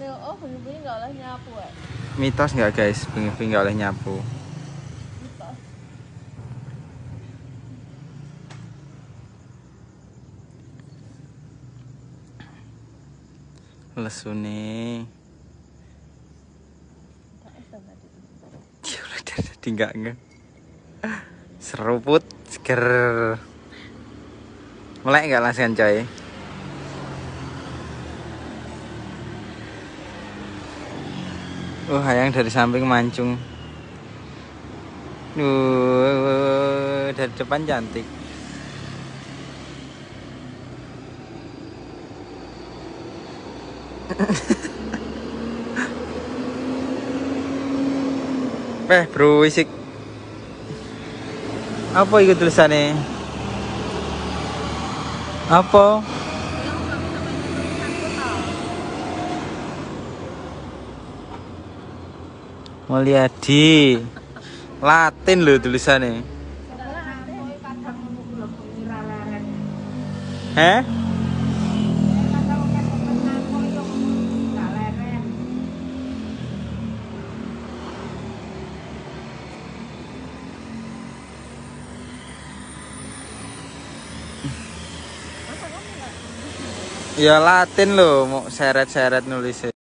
oh bengi-bengi nggak oleh nyapu ya. Mitos nggak guys, bengi-bengi nggak oleh nyapu? Mitos. Lesu nih. Ya udah jadi enggak. Seruput, seger. Melek nggak langsung coy? Hayang dari samping mancung. Dari depan cantik. Bro, isik. Apa itu tulisannya? Apa? Mulyadi. Latin loh tulisannya. Heh? Ya Latin loh, mau seret-seret nulisnya.